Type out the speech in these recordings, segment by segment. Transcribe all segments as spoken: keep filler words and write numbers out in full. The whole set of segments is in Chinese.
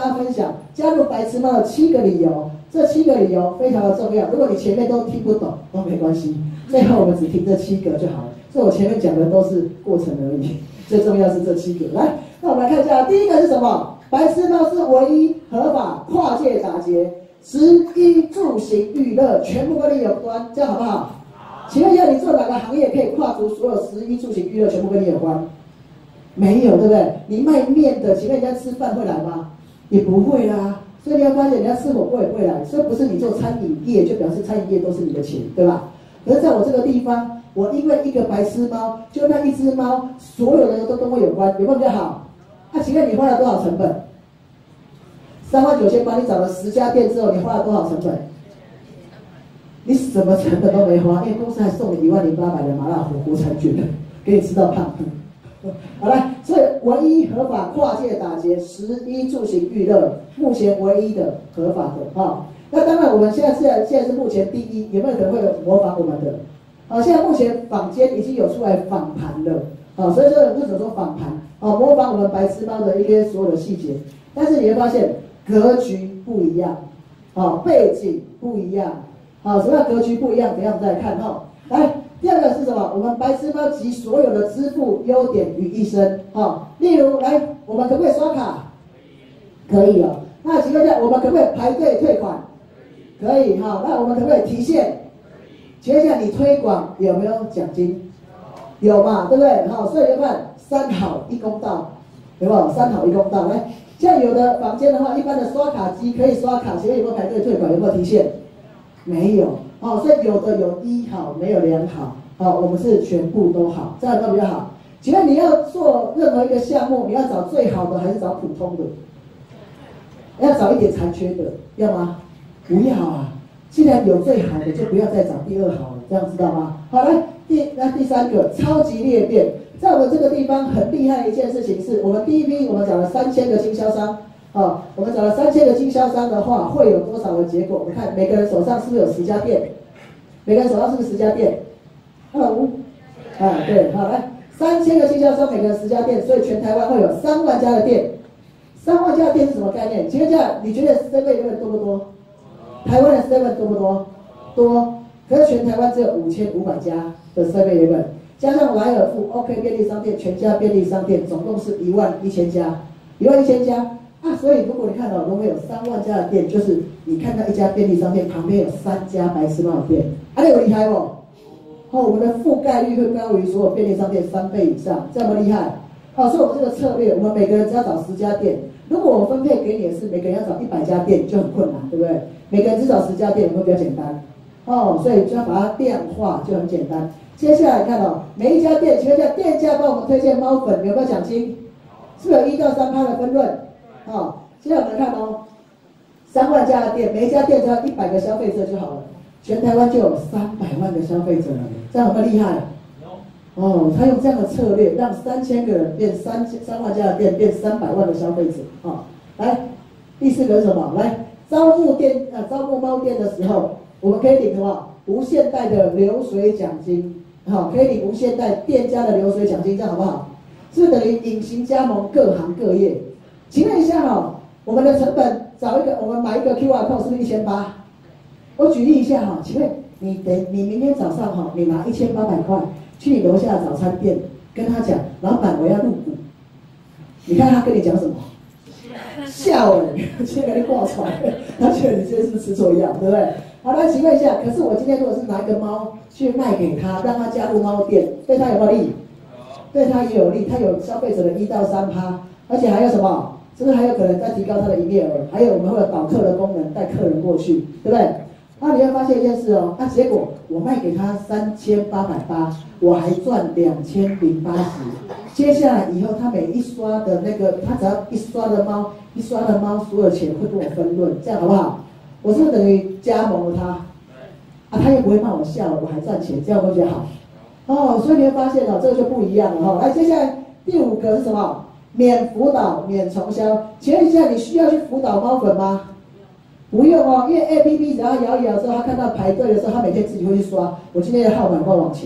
大家分享加入白痴猫的七个理由。这七个理由非常的重要，如果你前面都听不懂都没关系，最后我们只听这七个就好了。所以我前面讲的都是过程而已，最重要是这七个。来，那我们来看一下，第一个是什么？白痴猫是唯一合法跨界打劫，食衣住行娱乐全部跟你有关，这样好不好？请问一下，你做哪个行业可以跨足所有食衣住行娱乐全部跟你有关？没有，对不对？你卖面的，请问人家吃饭会来吗？也不会啦。所以你要发现，人家吃火锅也不会来。所以不是你做餐饮业就表示餐饮业都是你的钱，对吧？可是在我这个地方，我因为一个白痴猫，就那一只猫，所有人都跟我有关，有没有比较好？那、啊、请问你花了多少成本？三万九千八，你找了十家店之后，你花了多少成本？你什么成本都没花，因为公司还送你一万零八百的麻辣火锅餐券，给你吃到胖肚。好了，所以唯一合法跨界打劫，食衣住行娱乐，目前唯一的合法的啊、哦。那当然，我们现在现在现在是目前第一，有没有人会模仿我们的？好、哦，现在目前坊间已经有出来访谈了，好、哦，所以说为什么说访谈？哦，模仿我们白痴猫的一些所有的细节，但是你会发现格局不一样，哦，背景不一样，好、哦，什么叫格局不一样？等一下我们再来看哈、哦。来。第二个是什么？我们白痴猫集所有的支付优点于一身，哦，例如来，我们可不可以刷卡？可以哦。那请问一下，我们可不可以排队退款？可以哈、哦。那我们可不可以提现？请问一下，你推广有没有奖金？有嘛，对不对？好、哦，所以你看三好一公道，有没有？三好一公道。来，像有的房间的话，一般的刷卡机可以刷卡，请问有没有排队退款？有没有提现？没有。哦，所以有的有一好，没有两好。哦，我们是全部都好，这样都比较好。请问你要做任何一个项目，你要找最好的还是找普通的？要找一点残缺的，要吗？不要啊！既然有最好的，就不要再找第二好了，这样知道吗？好，来第那第三个超级裂变，在我们这个地方很厉害的一件事情是，我们第一批我们找了三千个经销商。哦，我们找了三千个经销商的话，会有多少的结果？我们看每个人手上是不是有十家店？每个人手上是不是十家店？二五，啊对，好来，三千个经销商，每个人十家店，所以全台湾会有三万家的店。三万家的店是什么概念？请问一下，你觉得 seven 多不多？台湾的 seven 多不多？多。可是全台湾只有五千五百家的 seven， 加上莱尔富、OK 便利商店、全家便利商店，总共是一万一千家，一万一千家。啊，所以如果你看到如果有三万家的店，就是你看到一家便利商店旁边有三家白痴猫的店，啊，你有厉害不？哦，我们的覆盖率会高于所有便利商店三倍以上，这么厉害。好、哦，所以我们这个策略，我们每个人只要找十家店。如果我分配给你的是每个人要找一百家店，就很困难，对不对？每个人只找十家店，会比较简单。哦，所以就要把它量化，就很简单。接下来看哦，每一家店，请问一下，店家帮我们推荐猫粉有没有奖金？是不是有一到三趴的分润？哦，现在我们看哦，三万家的店，每一家店只要一百个消费者就好了，全台湾就有三百万个消费者了，这样有没有厉害？哦，他用这样的策略，让三千个人变三三万家的店变三百万的消费者。哦，来，第四个是什么？来，招募店啊，招募猫店的时候，我们可以领什么？无限代的流水奖金，好、哦，可以领无限代店家的流水奖金，这样好不好？是不是等于隐形加盟各行各业？请问一下哈、哦，我们的成本找一个，我们买一个 Q R code 是不是一千八？我举例一下哈、哦，请问你等你明天早上哈、哦，你拿一千八百块去你楼下的早餐店，跟他讲，老板我要入股，你看他跟你讲什么？笑哎，先给你挂出来，他觉得你这是不是吃错药，对不对？好，那请问一下，可是我今天如果是拿一个猫去卖给他，让他加入猫店，对他有没有利？对他也有利，他有消费者的一到三趴，而且还有什么？是不是还有可能再提高他的营业额？还有我们会有导客的功能，带客人过去，对不对？那你会发现一件事哦，那、啊、结果我卖给他三千八百八，我还赚两千零八十。接下来以后，他每一刷的那个，他只要一刷的猫，一刷的猫，所有钱会跟我分润，这样好不好？我是不是等于加盟了他？啊，他又不会骂我笑，我还赚钱，这样会觉得好。哦，所以你会发现哦，这个就不一样了哦。来，接下来第五个是什么？免辅导、免重销。请问一下，你需要去辅导猫粉吗？不用哦，因为 A P P 只要摇一摇之后，他看到排队的时候，他每天自己会去刷。我今天的号码挂往前，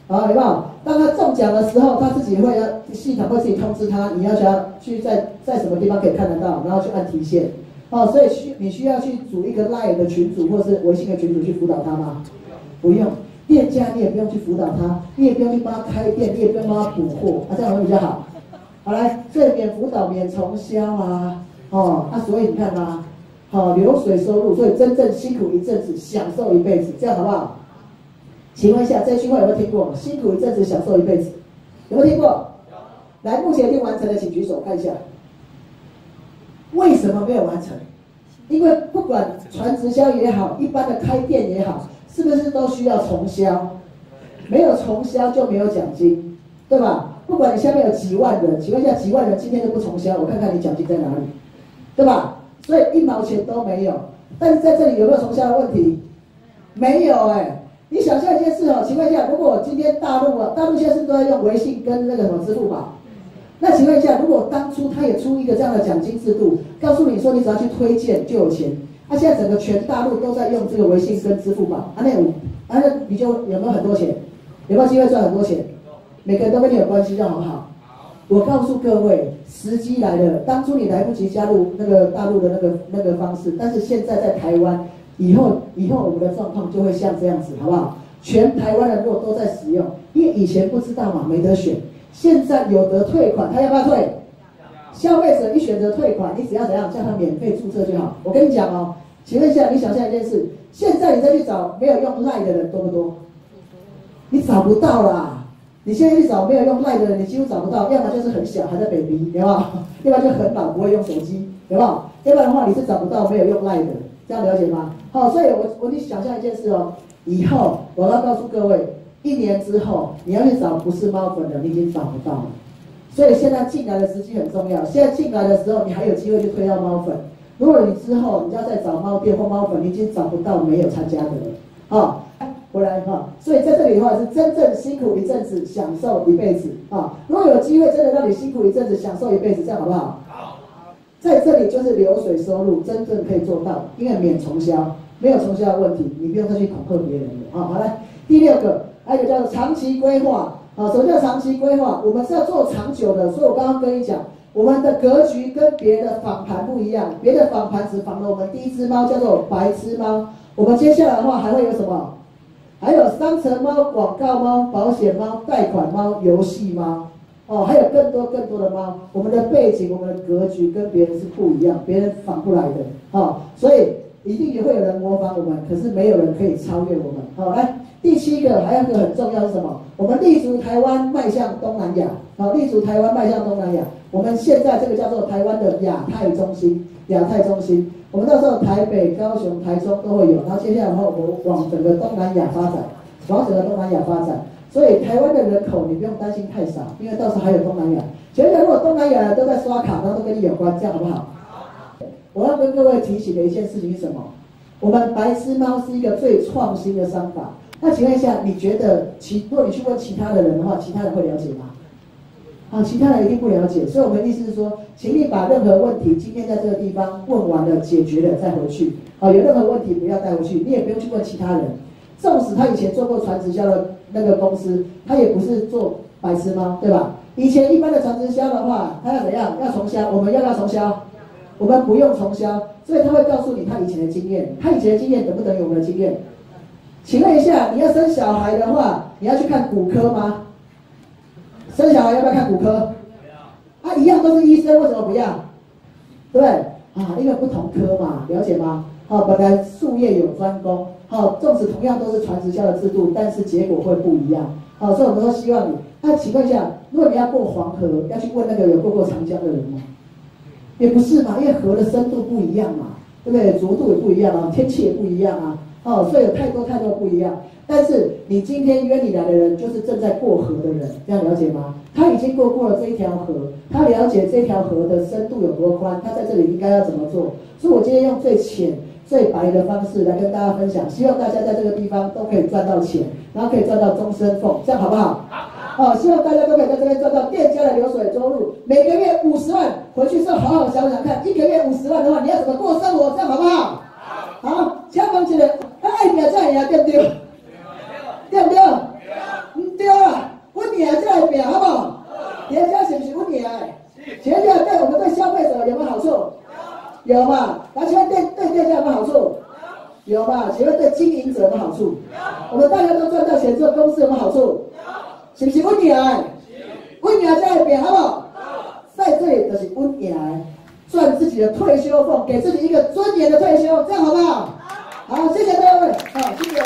好，有没有？当他中奖的时候，他自己会要系统会自己通知他，你要想要去在在什么地方可以看得到，然后去按提现。哦，所以需你需要去组一个 LINE 的群组或是微信的群组去辅导他吗？不用，店家你也不用去辅导他，你也不用去帮他开店，你也不用帮他补货，啊，这样会比较好。好来，所以免辅导、免重销啊，哦，啊，所以你看嘛，好、哦、流水收入，所以真正辛苦一阵子，享受一辈子，这样好不好？请问一下，这句话有没有听过？辛苦一阵子，享受一辈子，有没有听过？来，目前已经完成的，请举手看一下。为什么没有完成？因为不管传直销也好，一般的开店也好，是不是都需要重销？没有重销就没有奖金，对吧？不管你下面有几万人，请问一下，几万人今天都不重销，我看看你奖金在哪里，对吧？所以一毛钱都没有。但是在这里有没有重销的问题？没有哎、欸。你想象一件事哦，请问一下，如果今天大陆啊，大陆现在是不是都在用微信跟那个什么支付宝？那请问一下，如果当初他也出一个这样的奖金制度，告诉你说你只要去推荐就有钱，那、啊、现在整个全大陆都在用这个微信跟支付宝，啊那有，啊那你就有没有很多钱？有没有机会赚很多钱？每个人都跟你有关系，这样好不好？我告诉各位，时机来了，当初你来不及加入那个大陆的那个那个方式，但是现在在台湾。以后，以后我们的状况就会像这样子，好不好？全台湾人如果都在使用，因为以前不知道嘛，没得选，现在有得退款，他要不要退？消费者一选择退款，你只要怎样叫他免费注册就好。我跟你讲哦，请问一下，你想象一件事，现在你再去找没有用 LINE 的人多不多？你找不到啦。你现在去找没有用 LINE 的人，你几乎找不到，要么就是很小还在 baby， 有没有？要不然就很老不会用手机，有没有？要不然的话你是找不到没有用 LINE 的。这样了解吗？好，所以我我你想象一件事哦，以后我要告诉各位，一年之后你要去找不是猫粉的，你已经找不到了。所以现在进来的时机很重要，现在进来的时候你还有机会去推到猫粉。如果你之后你要再找猫店或猫粉，你已经找不到没有参加的了。好，回来哈，所以在这里的话是真正辛苦一阵子，享受一辈子啊。如果有机会真的让你辛苦一阵子，享受一辈子，这样好不好？在这里就是流水收入，真正可以做到，因为免重销，没有重销的问题，你不用再去恐吓别人了啊。好来，第六个，还有一个叫做长期规划啊。什么叫长期规划？我们是要做长久的，所以我刚刚跟你讲，我们的格局跟别的访盘不一样，别的访盘只访了我们第一只猫叫做白痴猫，我们接下来的话还会有什么？还有商城猫、广告猫、保险猫、贷款猫、游戏猫。哦，还有更多更多的猫，我们的背景、我们的格局跟别人是不一样，别人仿不来的，哦，所以一定也会有人模仿我们，可是没有人可以超越我们。好、哦，来第七个，还有一个很重要是什么？我们立足台湾，迈向东南亚。好、哦，立足台湾，迈向东南亚。我们现在这个叫做台湾的亚太中心，亚太中心，我们到时候台北、高雄、台中都会有，然后接下来的话，我们往整个东南亚发展，往整个东南亚发展。所以台湾的人口你不用担心太少，因为到时候还有东南亚。请问一下，如果东南亚人都在刷卡，然后都跟你有关，这样好不好？我要跟各位提醒的一件事情是什么？我们白痴猫是一个最创新的商法。那请问一下，你觉得其如果你去问其他的人的话，其他人会了解吗？啊，其他人一定不了解。所以我们的意思是说，请你把任何问题今天在这个地方问完了、解决了再回去。啊，有任何问题不要带回去，你也不用去问其他人。纵使他以前做过传直销的那个公司，他也不是做白痴猫，对吧？以前一般的传直销的话，他要怎样？要重销，我们要不要重销？我们不用重销，所以他会告诉你他以前的经验，他以前的经验等不等于我们的经验？请问一下，你要生小孩的话，你要去看骨科吗？生小孩要不要看骨科？啊，一样都是医生，为什么不要？对不对？啊，因为不同科嘛，了解吗？好、哦，本来术业有专攻，好、哦，纵使同样都是传直销的制度，但是结果会不一样。好、哦，所以我们都希望你。那、啊、请问一下，如果你要过黄河，要去问那个有过过长江的人吗？也不是嘛，因为河的深度不一样嘛，对不对？浊度也不一样啊，天气也不一样啊，哦，所以有太多太多不一样。但是你今天约你来的人，就是正在过河的人，这样了解吗？他已经过过了这一条河，他了解这条河的深度有多宽，他在这里应该要怎么做。所以我今天用最浅、最白的方式来跟大家分享，希望大家在这个地方都可以赚到钱，然后可以赚到终身俸，这样好不好？好、哦，希望大家都可以在这边赚到店家的流水收入，每个月五十万，回去之后好好想想看，一个月五十万的话，你要怎么过生活，这样好不好？好，请问一个，爱拼才会赢，对不对？对不对？唔对有嘛？那请问对对店家有没有好处？有嘛？请问对经营者有没有好处？有。我们大家都赚到钱之后，公司有没有好处？有。是不是稳赢的？稳赢才会变，好不好？在这里就是稳赢的，赚自己的退休俸，给自己一个尊严的退休，这样好不好？好，谢谢各位，好，谢谢。